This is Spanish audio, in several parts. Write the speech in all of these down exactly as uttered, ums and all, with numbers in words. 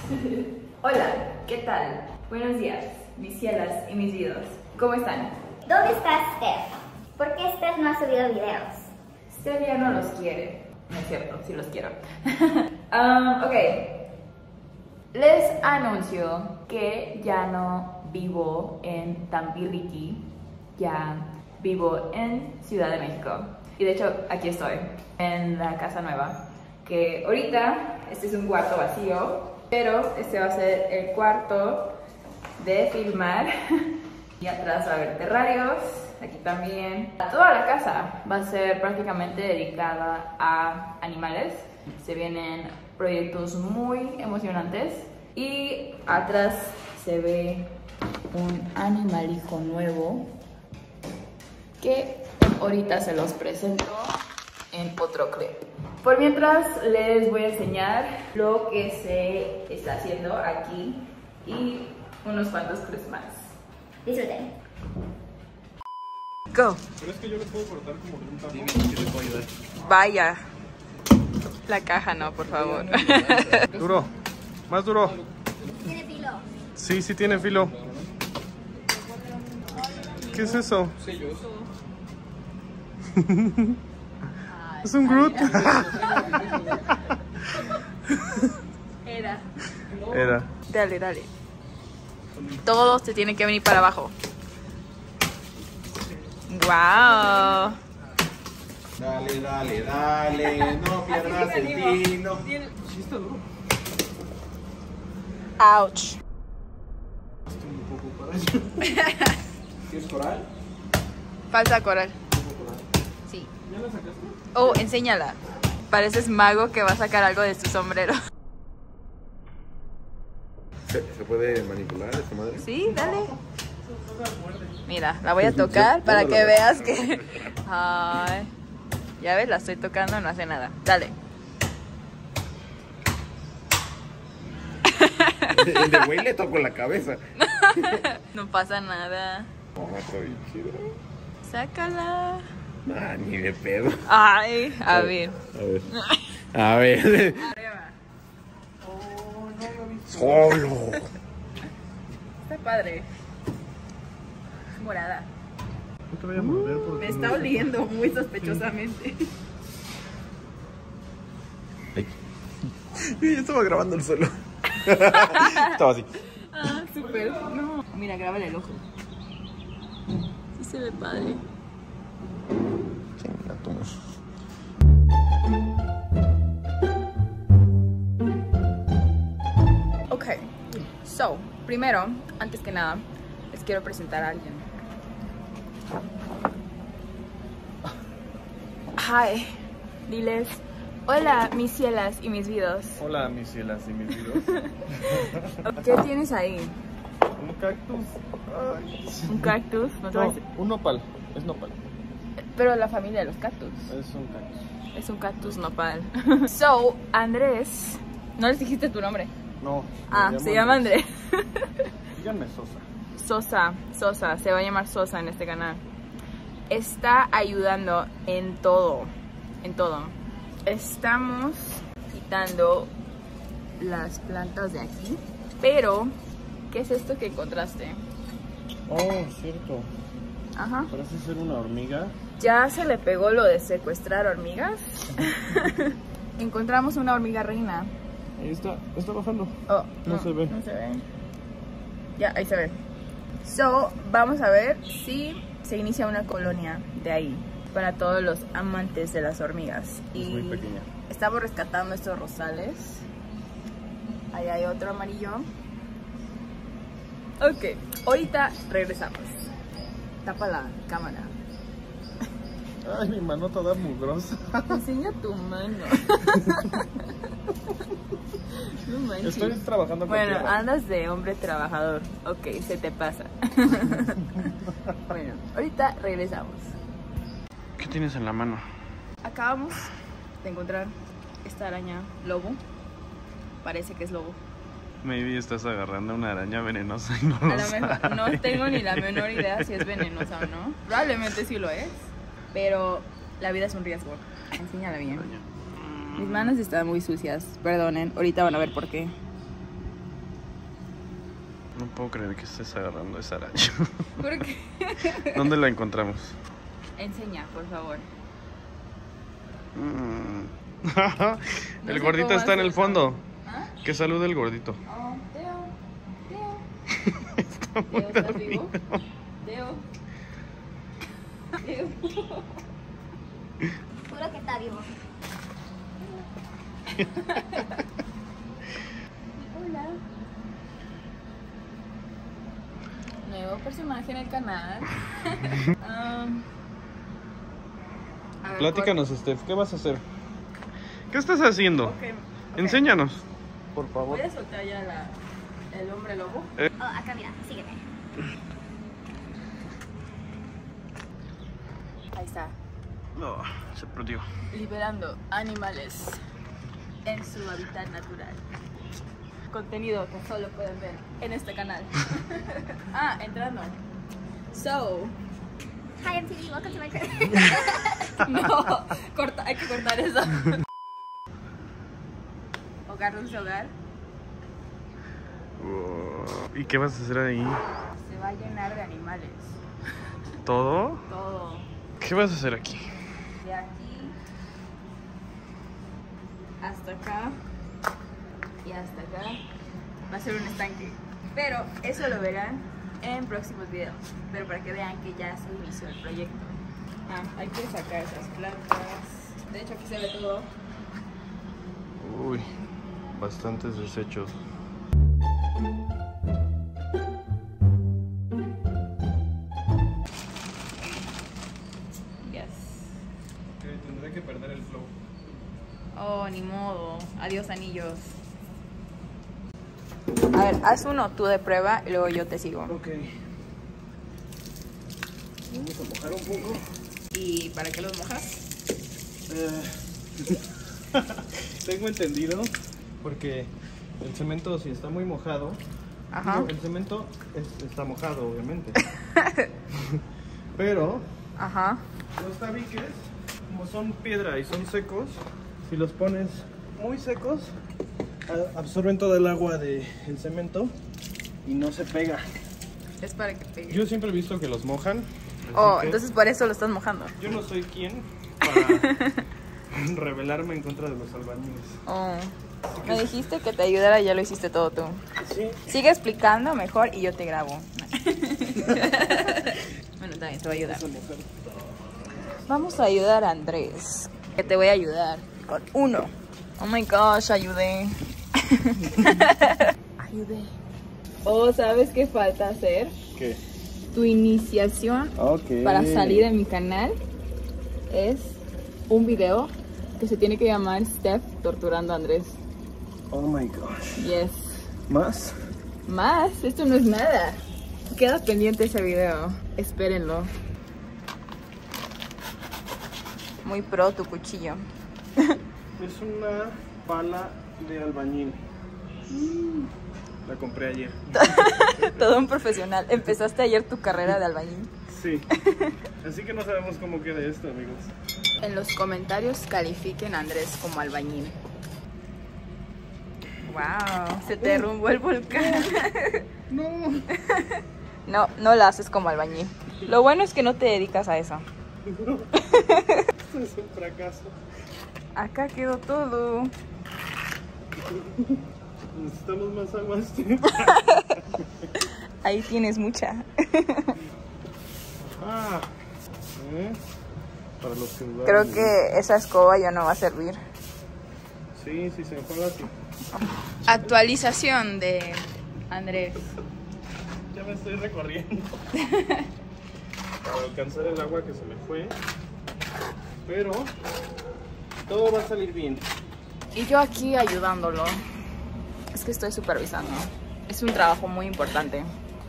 Hola, ¿qué tal? Buenos días, mis cielas y mis vidos. ¿Cómo están? ¿Dónde está Steph? ¿Por qué Steph no ha subido videos? Steph ya no los quiere. No es cierto, sí los quiero. um, ok. Les anuncio que ya no vivo en Tampiriki, ya vivo en Ciudad de México. Y de hecho, aquí estoy, en la casa nueva. Que ahorita, este es un cuarto vacío, pero este va a ser el cuarto de filmar. Y atrás va a haber terrarios, aquí también. Toda la casa va a ser prácticamente dedicada a animales. Se vienen proyectos muy emocionantes. Y atrás se ve un animalijo nuevo que ahorita se los presento en otro clip. Por mientras les voy a enseñar lo que se está haciendo aquí y unos cuantos clips más. Disfruten. Go. Pero es que yo le puedo cortar como de un tajo. Dime que le puedo ayudar. Vaya. La caja no, por favor. Duro. Más duro. ¿Tiene filo? Sí, sí tiene filo. ¿Qué es eso? Es un Groot. Era. Era. Dale, dale. Todo se tiene que venir para abajo. Wow. Dale, dale, dale. No pierdas el tino. Sí, está duro. Ouch. Estoy un poco para allá. ¿Qué es coral? Falta coral. Sí. ¿Ya la sacaste? Oh, enséñala. Pareces mago que va a sacar algo de su sombrero. ¿Se, ¿Se puede manipular esta madre? Sí, dale. Mira, la voy a tocar para que veas que... Ay. Ya ves, la estoy tocando, no hace nada. Dale. El de güey le toco la cabeza. No pasa nada. No, está bien chido. Sácala. Ah, ni de pedo. Ay, a ver. A ver. A ver. Solo. Está padre. Es morada. No te vayas a morder porque Me está no- oliendo muy sospechosamente. Ay. Yo estaba grabando el suelo. Estaba así. Ah, súper. No. Mira, grábale el ojo. Sí se ve padre. Chinga tu madre. Ok. So, primero, antes que nada, les quiero presentar a alguien. Hi. Diles, hola, mis cielas y mis vidos. Hola, mis cielas y mis videos. ¿Qué tienes ahí? Un cactus. Ay. ¿Un cactus? ¿No te No, vas a- un nopal. Es nopal. Pero la familia de los cactus. Es un cactus. Es un cactus nopal. So, Andrés. ¿No les dijiste tu nombre? No. Ah, me se llama Andrés. Díganme Sosa. Sosa, Sosa, se va a llamar Sosa en este canal. Está ayudando en todo, en todo. Estamos quitando las plantas de aquí, pero ¿qué es esto que encontraste? Oh, cierto. Ajá. Parece ser una hormiga. Ya se le pegó lo de secuestrar hormigas. Encontramos una hormiga reina. Ahí está. Está bajando. Oh, No se ve. No se ve. Ya, ahí se ve. So, vamos a ver si se inicia una colonia de ahí para todos los amantes de las hormigas. Es Y muy pequeña. estamos rescatando estos rosales. Ahí hay otro amarillo. Ok, ahorita regresamos. Tapa la cámara. Ay, mi mano toda mugrosa. Enseña tu mano. No manches. Estoy trabajando con Bueno, tierra. andas de hombre trabajador. Ok, se te pasa. Bueno, ahorita regresamos. ¿Qué tienes en la mano? Acabamos de encontrar esta araña lobo. Parece que es lobo. Maybe estás agarrando una araña venenosa y no A lo lo mejor sabes. no tengo ni la menor idea si es venenosa o no. Probablemente sí lo es. Pero la vida es un riesgo. Enséñala bien. Mis manos están muy sucias. Perdonen. Ahorita van a ver por qué. No puedo creer que estés agarrando esa araña. ¿Por qué? ¿Dónde la encontramos? Enseña, por favor. Mm. No El sé gordito cómo está en el hacerlo. fondo. ¿Ah? Que salude el gordito. Oh, Teo. Teo. Teo, ¿estás vivo? Teo. Teo. Juro que está vivo. Hola. Nuevo personaje en el canal. um, a ver, Platícanos, Steph, ¿qué vas a hacer? ¿Qué estás haciendo? ¿cuál- ok, ok. Enséñanos, por favor. Voy a soltar ya la, el hombre lobo. Oh, acá mira, sígueme. Ahí está. No, se perdió. Liberando animales en su hábitat natural. Contenido que solo pueden ver en este canal. Ah, entrando. So, Hi, M T V, welcome to my crib. no, corta, hay que cortar eso. Hogar dulce hogar. Oh, ¿y qué vas a hacer ahí? Se va a llenar de animales. ¿Todo? Todo. ¿Qué vas a hacer aquí? De aquí hasta acá y hasta acá va a ser un estanque, pero eso lo verán en próximos videos, pero para que vean que ya se inició el proyecto. Ah, hay que sacar esas plantas, de hecho aquí se ve todo. Uy, bastantes desechos. Yes. Tendré que perder el flow. Oh, ni modo. Adiós, anillos. A ver, haz uno tú de prueba y luego yo te sigo. Ok. Vamos a mojar un poco. ¿Y para qué los mojas? Eh, tengo entendido, porque el cemento, si está muy mojado, Ajá. digo, el cemento es- está mojado, obviamente. Pero Ajá. los tabiques, como son piedra y son secos, si los pones muy secos, a- absorben todo el agua del cemento y no se pega. Es para que pegue. Yo siempre he visto que los mojan. así Oh, que entonces por eso lo estás mojando. yo no soy quien para rebelarme en contra de los albañiles. Oh. Me dijiste que te ayudara y ya lo hiciste todo tú. Sí. Sigue explicando mejor y yo te grabo. Bueno, también te voy a ayudar. Vamos a ayudar a Andrés. Que te voy a ayudar con uno. Oh my gosh, ayudé. Ayudé. Oh, ¿sabes qué falta hacer? ¿Qué? Tu iniciación Ok. para salir en mi canal es un video que se tiene que llamar Steph torturando a Andrés. Oh my gosh. Yes. ¿Más? Más, esto no es nada. Queda pendiente ese video. Espérenlo. Muy pro tu cuchillo. Es una pala de albañil. La compré ayer. Todo un profesional. Empezaste ayer tu carrera de albañil. Sí. Así que no sabemos cómo queda esto, amigos. En los comentarios califiquen a Andrés como albañil. Wow, se te derrumbó el volcán. No. No, no la haces como albañil. Lo bueno es que no te dedicas a eso. Esto es un fracaso. Acá quedó todo. Necesitamos más agua. Steve. Ahí tienes mucha. Ah. ¿Eh? Para los que dudaron. Creo que esa escoba ya no va a servir. Sí, sí, se enjuaga así. Actualización de Andrés. Ya me estoy recorriendo. Para alcanzar el agua que se me fue. Pero todo va a salir bien. Y yo aquí ayudándolo. Es que estoy supervisando. Es un trabajo muy importante.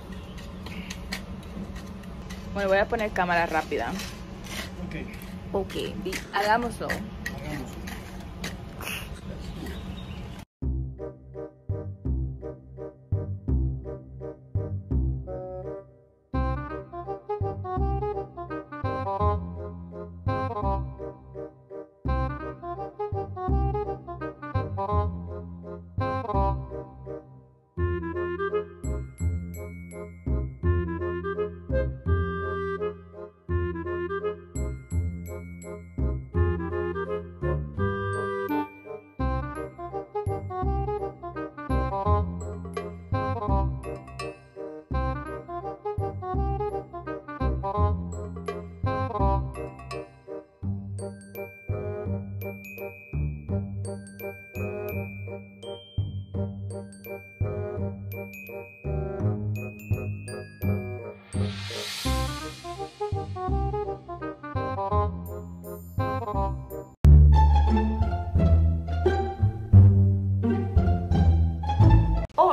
Bueno, voy a poner cámara rápida. Ok. Ok, di- hagámoslo. Hagámoslo.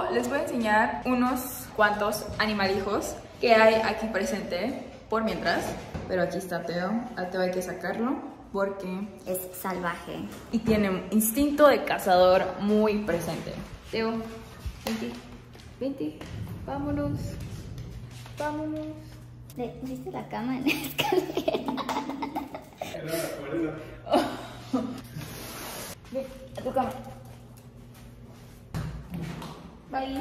les voy a enseñar unos cuantos animalijos que hay aquí presente por mientras. Pero aquí está Teo. A Teo hay que sacarlo porque es salvaje. y tiene un instinto de cazador muy presente. Teo, vente, vente, vámonos, vámonos. ¿Le pusiste la cama en la escalera? Ven, a tu cama. Bye.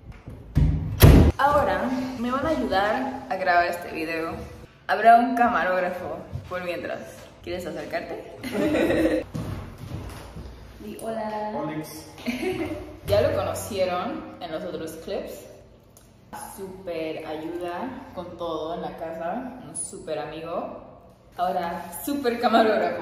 Ahora me van a ayudar a grabar este video. Habrá un camarógrafo por mientras. ¿Quieres acercarte? Di hola. Alex. Ya lo conocieron en los otros clips. Super ayuda con todo en la casa. Un super amigo. Ahora, super camarógrafo.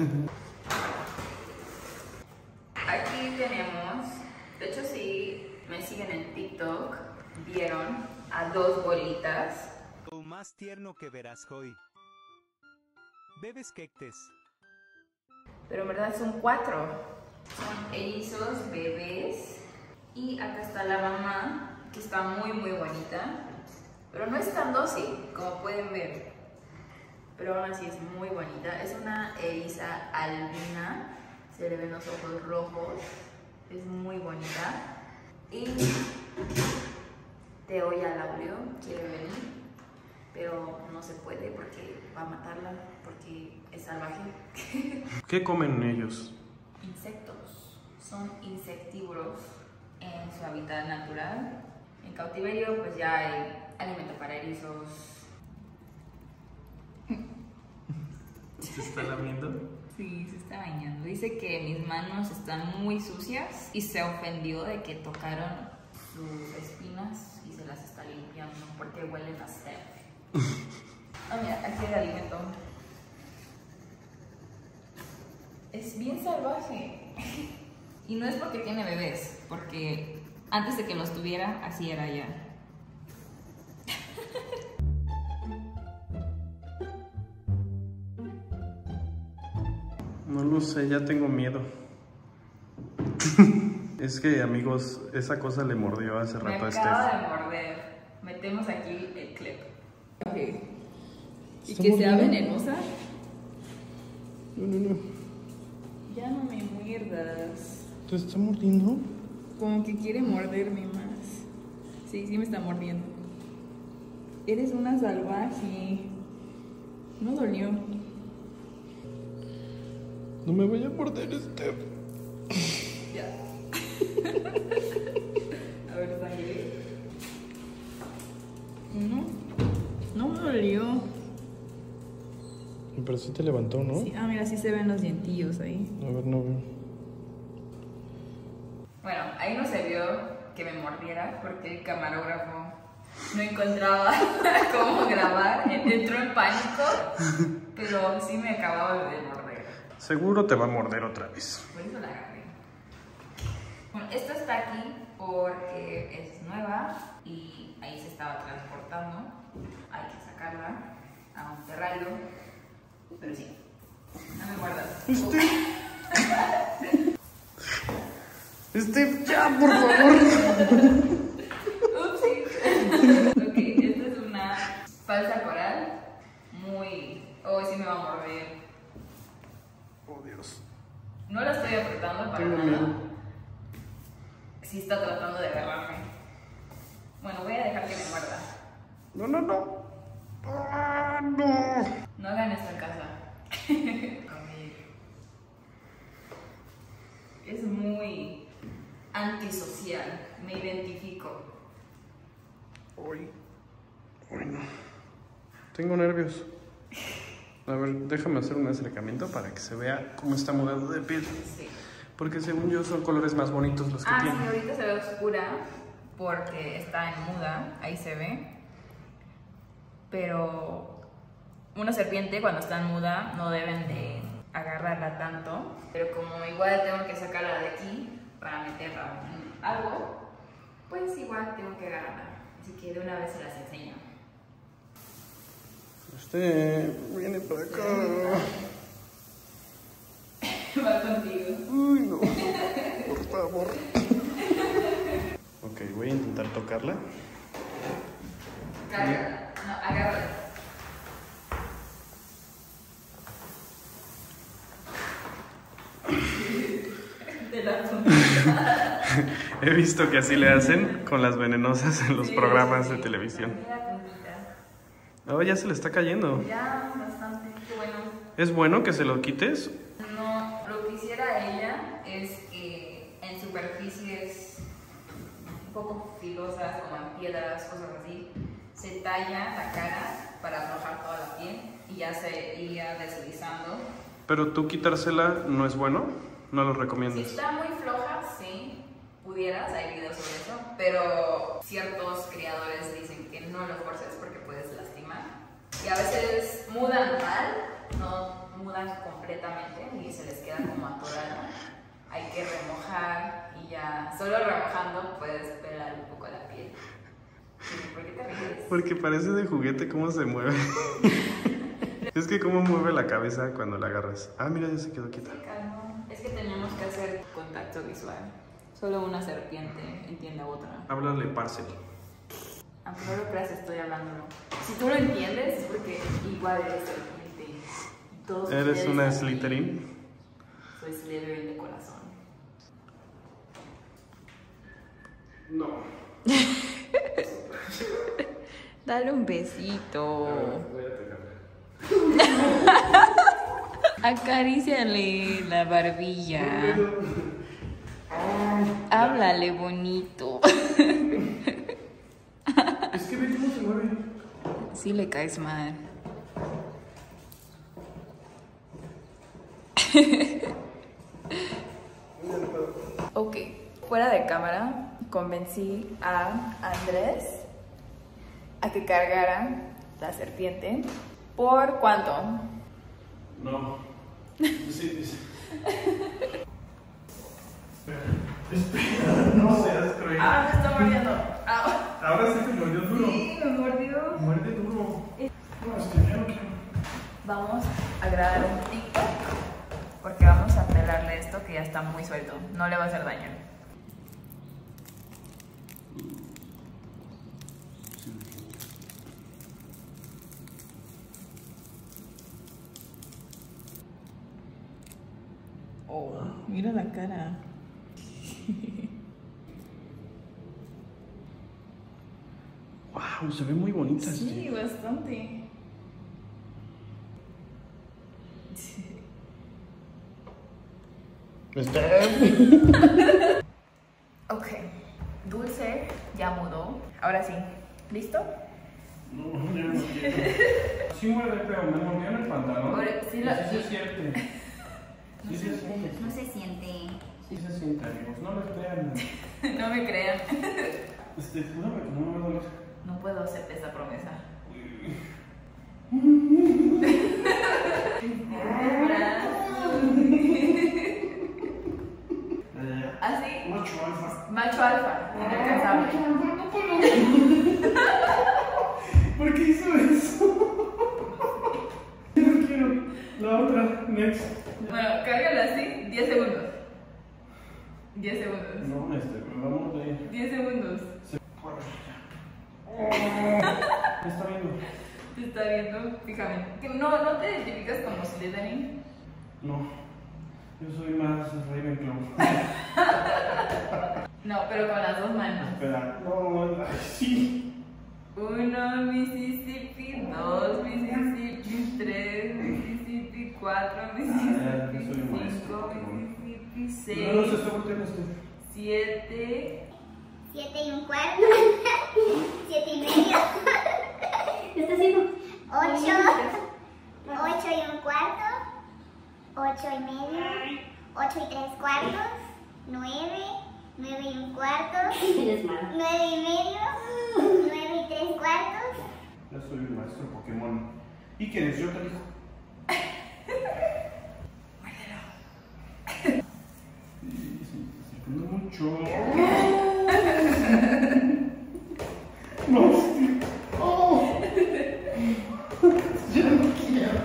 Aquí tenemos, de hecho si me siguen en TikTok, vieron a dos bolitas. Lo más tierno que verás hoy. Bebes quectes. Pero en verdad son cuatro. Son erizos bebés. Y acá está la mamá, que está muy muy bonita. Pero no es tan dócil, como pueden ver. Pero aún así es muy bonita. Es una eriza albina. Se le ven los ojos rojos. Es muy bonita. Y Teo ya la olió, quiere venir. Pero no se puede porque va a matarla, porque es salvaje. ¿Qué comen ellos? Insectos. Son insectívoros en su hábitat natural. En cautiverio pues ya hay alimento para erizos. ¿Se está lamiendo? Sí, se está bañando. Dice que mis manos están muy sucias y se ofendió de que tocaron sus espinas y se las está limpiando porque huelen a sed. Ah, mira, aquí hay alimento. Es bien salvaje. Y no es porque tiene bebés, porque antes de que los tuviera, así era ya. No lo sé, ya tengo miedo. Es que, amigos, esa cosa le mordió hace Me rato a acaba Steph. de morder. Metemos aquí el clip. Okay. ¿Y ¿Está que sea mordiendo? venenosa? No, no, no. Ya no me muerdas. ¿Te está mordiendo? Como que quiere morderme más. Sí, sí me está mordiendo. Eres una salvaje. No dolió. No me vaya a morder, Steph. Ya. A ver, sangre. No. No me dolió. Pero sí te levantó, ¿no? Sí, ah, mira, sí se ven los dientillos ahí. A ver, no veo. Bueno, ahí no se vio que me mordiera porque el camarógrafo no encontraba cómo grabar. Entró en pánico, pero sí me acababa de morder. Seguro te va a morder otra vez. Por eso la agarré. Bueno, esta está aquí porque es nueva y ahí se estaba transportando. Hay que sacarla a un terrario. Pero sí, no me muerdas. Steph, ya, por favor. Upsi. Ok, esta es una falsa coral. Muy... Oh, sí me va a morder. Oh, Dios. No la estoy apretando para Tengo nada. miedo. Sí está tratando de agarrarme. Bueno, voy a dejar que me muerda. No, no, no. Ah, no. No hagan esto en casa. Conmigo. Es muy antisocial. Me identifico. Uy. Uy, no. Tengo nervios. A ver, déjame hacer un acercamiento para que se vea cómo está mudando de piel. Sí. Porque según yo son colores más bonitos los que Ah, sí, tiene. ahorita se ve oscura porque está en muda. Ahí se ve. Pero una serpiente cuando está en muda no deben de agarrarla tanto. Pero como igual tengo que sacarla de aquí para meterla en algo, pues igual tengo que agarrarla. Así que de una vez se las enseño. Este, viene para acá. Va contigo. Uy, no. Por favor. Ok, intentar tocarla. Cárgala. No, agárrala. De la punta. He visto que así le hacen con las venenosas en los Sí, programas sí. de televisión. Mira la puntita. Oh, ya se le está cayendo. Ya, bastante. Qué bueno. ¿Es bueno que se lo quites? No, lo que hiciera ella es que en superficies un poco filosas, como en piedras, cosas así, se talla la cara para aflojar toda la piel y ya se iría deslizando. Pero tú quitársela no es bueno, no lo Si recomiendas. está muy floja, sí, pudieras, hay videos sobre eso, pero ciertos criadores dicen que no lo forces porque puedes lastimar. Y a veces mudan mal, no mudan completamente y se les queda como atorado. Hay que remojar y ya, solo remojando puedes pelar un poco la piel. ¿Por qué te ríes? Porque parece de juguete cómo se mueve. Es que cómo mueve la cabeza cuando la agarras. Ah, mira, ya se quedó quieta. Calma. Es que tenemos que hacer contacto visual. Solo una serpiente entiende a otra. Háblale parcel. Aunque no lo creas, estoy hablándolo. Si tú lo entiendes, es porque igual eres serpiente. Y todos ¿Eres ustedes una aquí, Slytherin? Soy Slytherin de corazón. No. Dale un besito. Voy a tocarle. Acaríciale la barbilla. Háblale bonito. Es que ve cómo se mueve. Sí le caes mal. Ok, fuera de cámara convencí a Andrés a que cargara la serpiente. ¿Por cuánto? No. Sí, sí. Espera, no seas cruel. Ah, me está mordiendo. Ah. Ahora sí te mordió duro. Sí, me mordió. Muerde duro. No, es que ya no quiero. Vamos a grabar un TikTok porque vamos a pelarle esto que ya está muy suelto. No le va a hacer daño. Oh, mira la cara. Wow, se ve muy bonita. Sí, bastante. Ok, Dulce ya mudó. Ahora sí, ¿listo? No, ya no quiero. Sí muerde, pero me mordió en el pantalón. Ahora, sí lo- sí se siente. Sí se siente. No se siente. Sí se siente, amigos. No lo crean. No me crean. Este, júrame que no me va a doler. No puedo hacerte esa promesa. Así, Macho alfa. macho alfa, inalcanzable. ¿Por qué hizo eso? Yo no quiero. La otra, next. Bueno, cárgala así, diez segundos. diez segundos. No, este, vamos de. diez segundos. Me está viendo. Te está viendo fijamente. Que No, no te identificas como Slytherin. No. Yo soy más Ravenclaw. No, pero con las dos manos. Espera. No, ay, sí. Uno, Mississippi, dos, Mississippi, tres, Mississippi, cuatro, Ah, Mississippi, yo soy cinco, maestro. Mississippi, No, no se seis, está volteando este. siete. Siete y un cuarto. Siete y medio. ¿Qué está haciendo? Ocho. Ocho y un cuarto. Ocho y medio. Ocho y tres cuartos. Nueve. Nueve y un cuarto. Nueve y medio. Nueve y tres cuartos. Ya soy un maestro Pokémon. ¿Y qué eres? Yo te digo. Sí, sí, se acercando mucho. No, sí. Oh. Ya no quiero.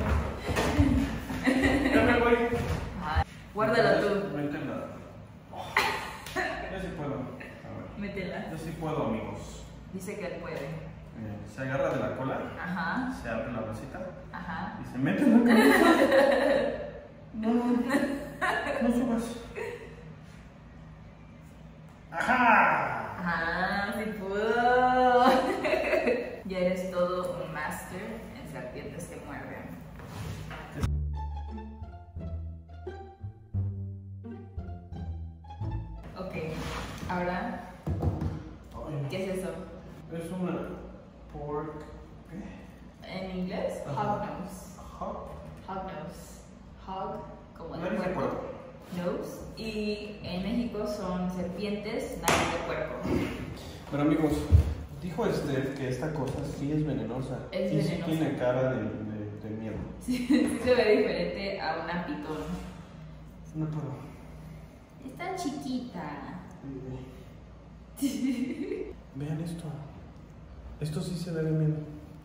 Ya me voy. Guárdalo tú. Vente al lado. Ya sí puedo. A ver. Métela. Yo sí puedo, amigos. Dice que él puede. Eh, se agarra de la cola, Ajá, se abre la bolsita ajá. y se mete en la cabeza. No, no, no subas. ¡Ajá! Ajá, sí pudo. Ya eres todo un máster en serpientes que muerden. Ok, ahora, Ay, ¿qué es eso? es una pork. ¿Qué? En inglés, Ajá. hog nose. Hog. Hog nose. Hog, como de Nariz de puerco. puerco. Nose. Y en México son serpientes, nariz de puerco. Pero amigos, dijo Esther que esta cosa sí es venenosa. Es y sí venenosa. tiene cara de, de, de miedo. Sí, sí se ve diferente a una pitón. No puedo. Está chiquita. Vean esto. Esto sí se ve de miedo.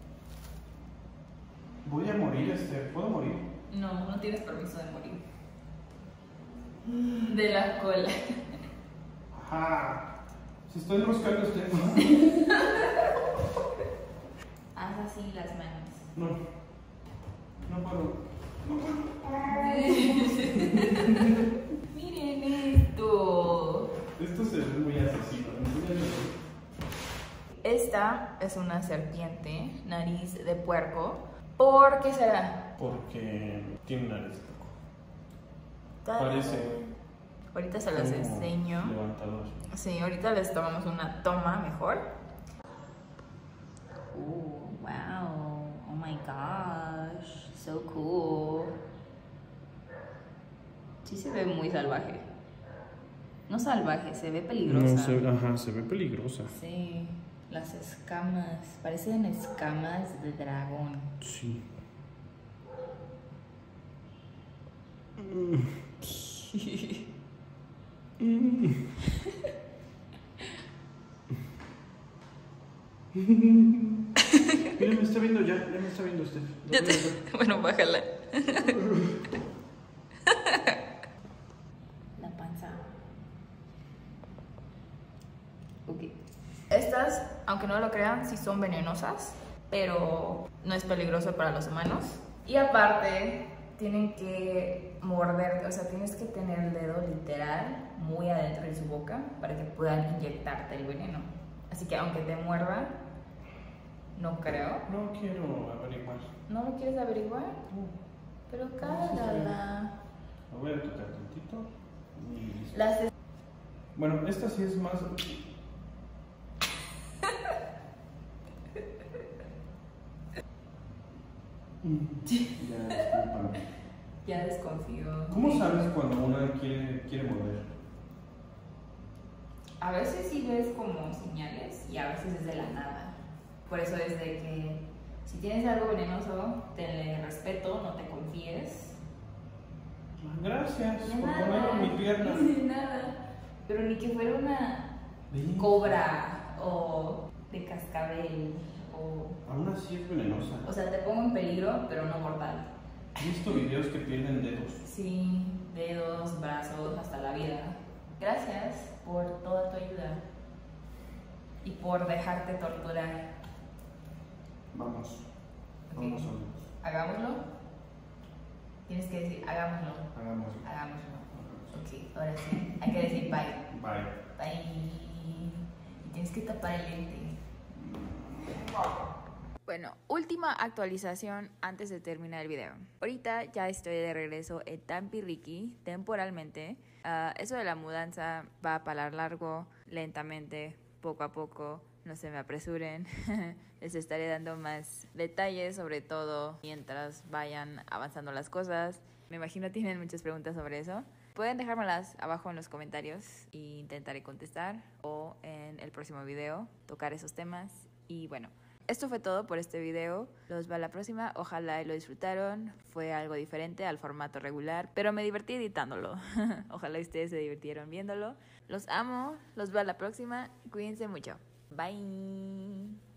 Voy a morir, Esther. ¿Puedo morir? No, no tienes permiso de morir. De la cola. Ajá. Se está enroscando usted. Haz así las manos. No. No puedo. No puedo. Miren esto. Esto se ve muy asesino. Enséñale. Esta es una serpiente, nariz de puerco. ¿Por qué será? Porque tiene nariz de poco. Parece. Ahorita se las como enseño. Levantador. Sí, ahorita les tomamos una toma mejor. Oh, wow. Oh my gosh. So cool. Sí se ve muy salvaje. No salvaje, se ve peligrosa. No, se, ajá, se ve peligrosa. Sí, las escamas. Parecen escamas de dragón. Sí. Mira, me está viendo ya, ya me está viendo usted. Ya te- Bueno, bájala. La panza. Ok. Estas, aunque no lo crean, sí son venenosas, pero no es peligroso para los humanos. Y aparte, tienen que morder, o sea, tienes que tener el dedo literal muy adentro de su boca para que puedan inyectarte el veneno. Así que aunque te muerda, no creo. No quiero averiguar. ¿No lo quieres averiguar? No. Pero No, sí, cálala. Lo voy a tocar tantito. Y listo. Las de- Bueno, esta sí es más. Ya, discúlpame. Ya desconfío. ¿Cómo sabes cuando una quiere, quiere morder? A veces sí ves como señales y a veces es de la nada. Por eso es de que si tienes algo venenoso, tenle respeto, no te confíes. Gracias De por nada. ponerlo en mi pierna. De nada. Pero ni que fuera una Ven. cobra o de cascabel o... Aún así es venenosa. O sea, te pongo en peligro, pero no mortal. He visto videos que pierden dedos. Sí, dedos, brazos, hasta la vida. Gracias por toda tu ayuda y por dejarte torturar. Vamos. Ok. Vamos amigos. Hagámoslo. Tienes que decir, hagámoslo. Hagámoslo. Hagámoslo. Ok, ahora sí. Hay que decir bye. Bye. Bye. Y tienes que tapar el lente. Bueno, última actualización antes de terminar el video. Ahorita ya estoy de regreso en Tampirriqui, temporalmente. Uh, eso de la mudanza va para largo, lentamente, poco a poco. No se me apresuren. Les estaré dando más detalles sobre todo mientras vayan avanzando las cosas. Me imagino tienen muchas preguntas sobre eso. Pueden dejármelas abajo en los comentarios e intentaré contestar, o en el próximo video tocar esos temas. Y bueno, esto fue todo por este video. Los veo a la próxima. Ojalá y lo disfrutaron. Fue algo diferente al formato regular, pero me divertí editándolo. Ojalá ustedes se divirtieron viéndolo. Los amo. Los veo a la próxima. Cuídense mucho. Bye.